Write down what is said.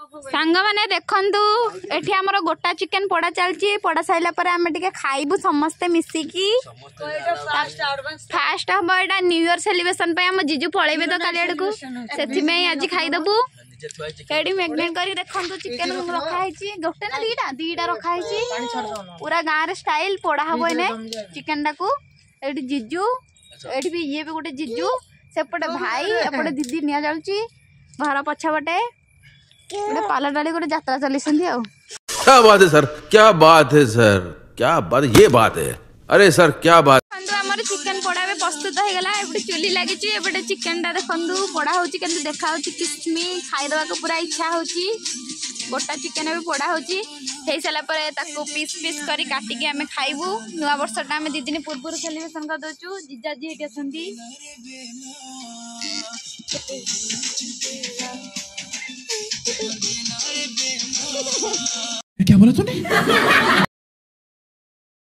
सांग मैंने देखु एठी हमर गोटा चिकेन पोड़ा चलची पोड़ा साइला पर आमे टिके खाइबू समस्ते मिसिकी फास्ट हम एटा न्यू ईयर सेलिब्रेशन पे हम जीजू पळेबे तो काली आडकू सेथि में आज खाई दबू एडी मैग्नेट करी देखंतु चिकेन रखा हैची गोटे ना दीटा रखा हैची पूरा गांव रे स्टाइल पोड़ा हबो ने चिकेन टाकू एडी जीजू एडी भी ये भी गोटे जीजू सेपटे भाई एपटे दीदी निया जाउची घर पछपटे पाला डाली गोटे यात्रा चली क्या बात है सर क्या बात है सर क्या बात ये बात है अरे सर क्या बात हमर चिकेन पोड़ा में प्रस्तुत हो गला एबटे चुली लागी ची एबटे चिकेन टा देखंदु पोड़ा होची केन देखा होची किस्मी खाइ दवा को पूरा इच्छा होची गोटा चिकेन भी पोड़ा होची हेई साला पर ताको पीस पीस करी काटी के हमें खाइबू नुवा वर्षटा हमें दी दिन पूर्व सेलिब्रेशन कर दोचू जीजा जी हेटी असंती क्या बोला तूने?